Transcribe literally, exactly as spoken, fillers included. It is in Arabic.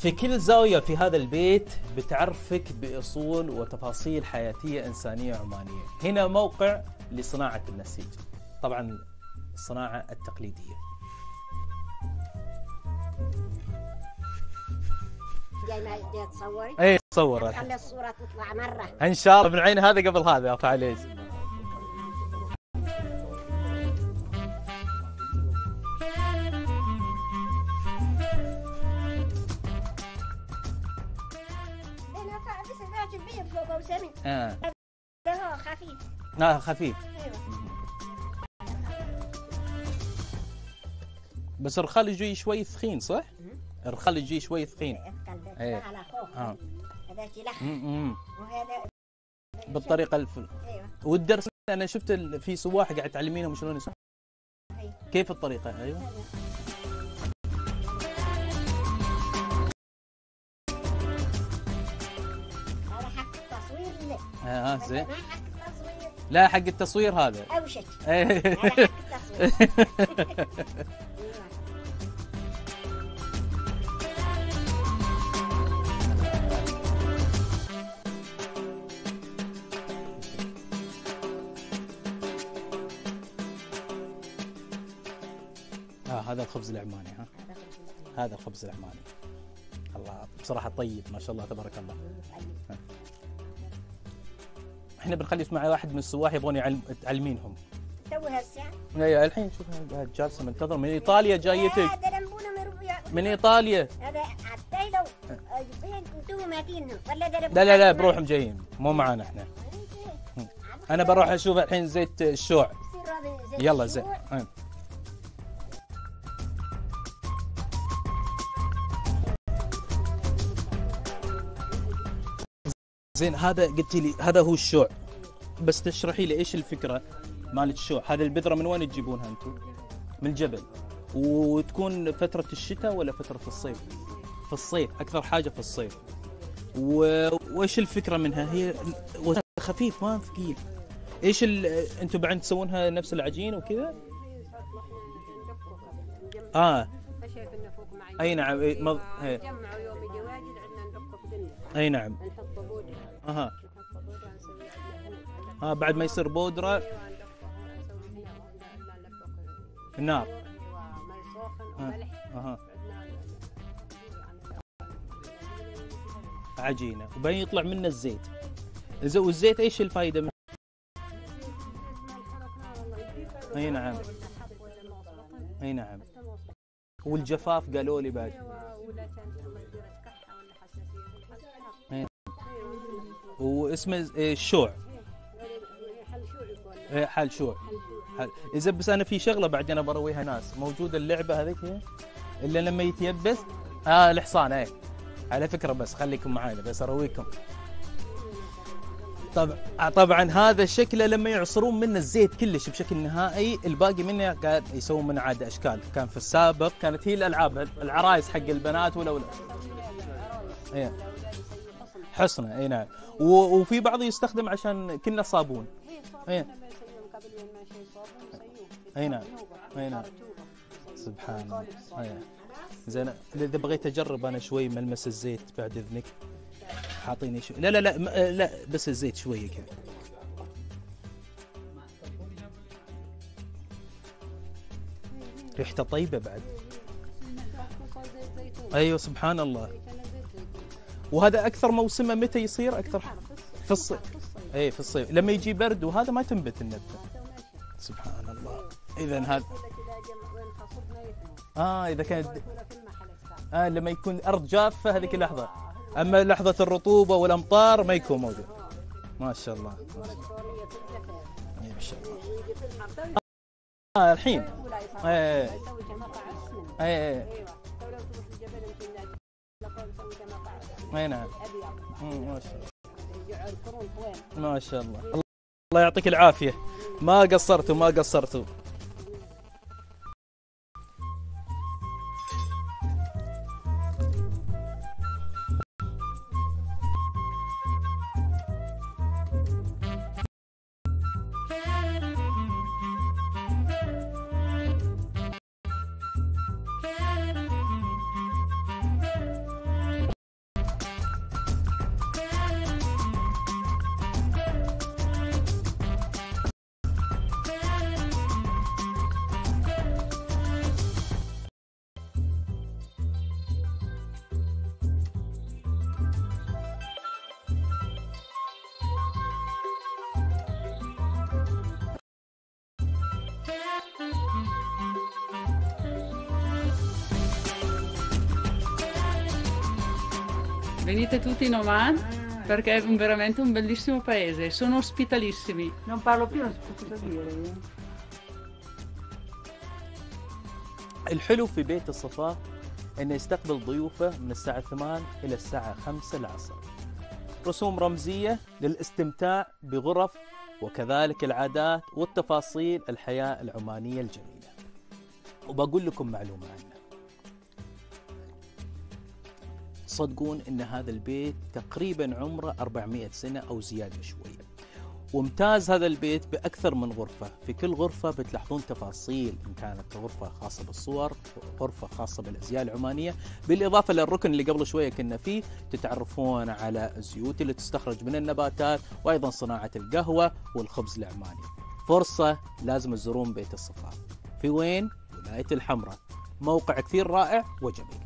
في كل زاوية في هذا البيت بتعرفك بأصول وتفاصيل حياتية إنسانية عمانية. هنا موقع لصناعة النسيج، طبعا الصناعة التقليدية. جاي ما جاي تصوري؟ اي تصور خلي الصورة تطلع مرة ان شاء الله. من عين هذا قبل هذا ارفع عليه. اه ده خفيف. اه خفيف. ايوه. بس الرخال يجي شوي ثخين صح؟ الرخال يجي شوي ثخين. ايه على خوف. اه هذا يلخ. امم وهذا بالطريقه الف... ايوه. والدرس انا شفت ال... في سواح قاعد تعلمينهم شلون يسوون. أيوة. كيف الطريقه؟ ايوه. هذا حق التصوير اللي. اه زين. ما حق التصوير. لا حق التصوير هذا. اوشك. إيه. هذا حق التصوير. ايوه. آه هذا الخبز العماني. ها هذا الخبز العماني. الله بصراحه طيب ما شاء الله تبارك الله. ها. احنا بنخلي مع واحد من السواح يبغون يعلم تعلمينهم. تو هالساعة. اي الحين شوف قاعد جالسه منتظر من ايطاليا جايتك. هذا لمبونا مربيع. من ايطاليا. هذا حتى لو فين انتم ماتين ولا ده لا لا لا بروحهم جايين مو معانا احنا. انا بروح اشوف الحين زيت الشوع. يلا زين. زين هذا قلتي لي هذا هو الشوع، بس تشرحي لي ايش الفكره مالت الشوع؟ هذه البذره من وين تجيبونها انتم؟ من الجبل. وتكون فتره الشتاء ولا فتره الصيف؟ في الصيف اكثر حاجه في الصيف. وايش الفكره منها؟ هي خفيف ما ثقيل. ايش ال... انتم بعد تسوونها نفس العجين وكذا؟ اه اي نعم. اي مض... اي اي نعم. اها اه بعد ما يصير بودره النار. آه. اها عجينه وبعدين يطلع منه الزيت. والزيت ايش الفائده منه؟ اي نعم. اي نعم. والجفاف قالوا لي بعد. واسمه الشوع. ايه حل شوع. حل. اذا بس انا في شغله بعدين برويها ناس موجوده اللعبه هذيك هي الا لما يتيبس. اه الحصان. ايه على فكره بس خليكم معانا بس ارويكم. طبعا طبعا هذا شكله لما يعصرون منه الزيت كلش بشكل نهائي، الباقي منه قاعد يسوون منه عاد اشكال. كان في السابق كانت هي الالعاب العرايس حق البنات والاولاد. ايه حصنه. اي نعم. وفي بعض يستخدم عشان كنا صابون. اي اي نعم. اي نعم. سبحان الله. اي زين اذا بغيت اجرب انا شوي ملمس الزيت بعد اذنك حاطيني شوي. لا لا لا لا بس الزيت شويه كذا. ريحته طيبه بعد. ايوه سبحان الله. وهذا اكثر موسمه متى يصير اكثر؟ في الصيف. اي في الصيف لما يجي برد وهذا ما تنبت النبته. سبحان الله. اذا هذا اه اذا كانت اه لما يكون ارض جافه هذيك اللحظه، اما لحظه الرطوبه والامطار ما يكون موجود. ما شاء الله ما شاء الله. اه الحين اي اي اي نعم. ما شاء الله ما شاء الله. الله يعطيك العافيه. ما قصرتوا ما قصرتوا. Venite tutti in Oman perché è veramente un bellissimo paese, sono ospitalissimi. Non parlo più, non so cosa dire. الحلو في بيت الصفاء انه يستقبل ضيوفه من الساعة ثمانية الى الساعة خمسة العصر. رسوم رمزية للاستمتاع بغرف وكذلك العادات والتفاصيل الحياة العمانية الجميلة. وبقول لكم معلومة عنه، صدقون ان هذا البيت تقريبا عمره أربعمئة سنة او زيادة شوية. وممتاز هذا البيت بأكثر من غرفة، في كل غرفة بتلاحظون تفاصيل، إن كانت غرفة خاصة بالصور، غرفة خاصة بالأزياء العمانية، بالإضافة للركن اللي قبل شوية كنا فيه تتعرفون على الزيوت اللي تستخرج من النباتات، وأيضا صناعة القهوة والخبز العماني. فرصة لازم تزورون بيت الصفاء. في وين؟ ولاية الحمراء. موقع كثير رائع وجميل.